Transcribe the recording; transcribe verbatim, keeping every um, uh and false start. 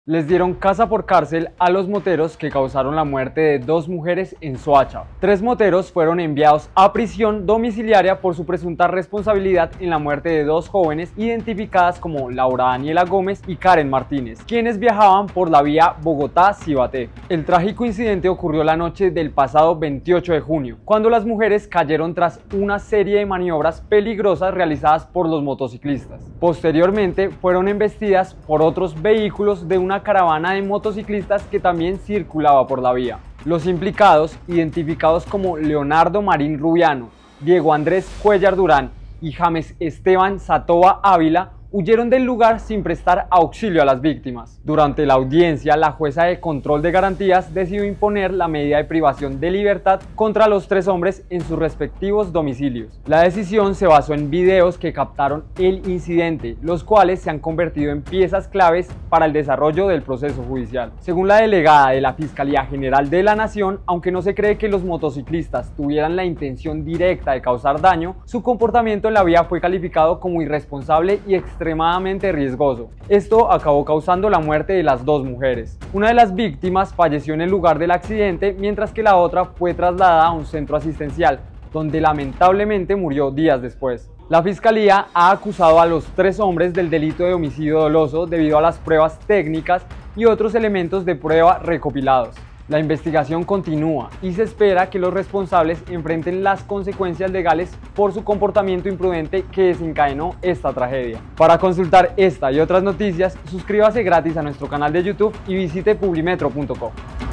Les dieron casa por cárcel a los moteros que causaron la muerte de dos mujeres en Soacha. Tres moteros fueron enviados a prisión domiciliaria por su presunta responsabilidad en la muerte de dos jóvenes identificadas como Laura Daniela Gómez y Karen Martínez, quienes viajaban por la vía Bogotá-Cibaté. El trágico incidente ocurrió la noche del pasado veintiocho de junio, cuando las mujeres cayeron tras una serie de maniobras peligrosas realizadas por los motociclistas. Posteriormente fueron embestidas por otros vehículos de una una caravana de motociclistas que también circulaba por la vía. Los implicados, identificados como Leonardo Marín Rubiano, Diego Andrés Cuellar Durán y James Esteban Satoba Ávila, huyeron del lugar sin prestar auxilio a las víctimas. Durante la audiencia, la jueza de control de garantías decidió imponer la medida de privación de libertad contra los tres hombres en sus respectivos domicilios. La decisión se basó en videos que captaron el incidente, los cuales se han convertido en piezas claves para el desarrollo del proceso judicial. Según la delegada de la Fiscalía General de la Nación, aunque no se cree que los motociclistas tuvieran la intención directa de causar daño, su comportamiento en la vía fue calificado como irresponsable y extremadamente extremadamente riesgoso. Esto acabó causando la muerte de las dos mujeres. Una de las víctimas falleció en el lugar del accidente, mientras que la otra fue trasladada a un centro asistencial, donde lamentablemente murió días después. La Fiscalía ha acusado a los tres hombres del delito de homicidio doloso debido a las pruebas técnicas y otros elementos de prueba recopilados. La investigación continúa y se espera que los responsables enfrenten las consecuencias legales por su comportamiento imprudente que desencadenó esta tragedia. Para consultar esta y otras noticias, suscríbase gratis a nuestro canal de YouTube y visite publimetro punto co.